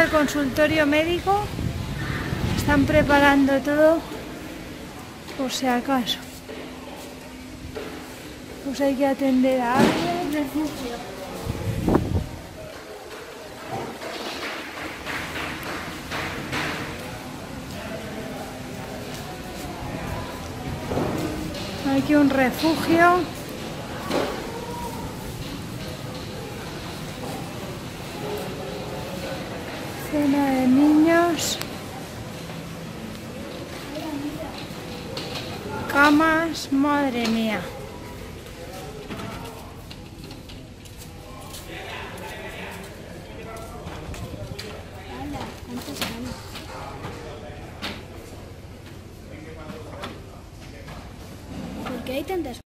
al consultorio médico. Están preparando todo por si acaso. Pues hay que atender a alguien. Refugio. Hay aquí un refugio. Zona de niños. Camas, madre mía. ¿Cuántos años? ¿Por qué hay tantas?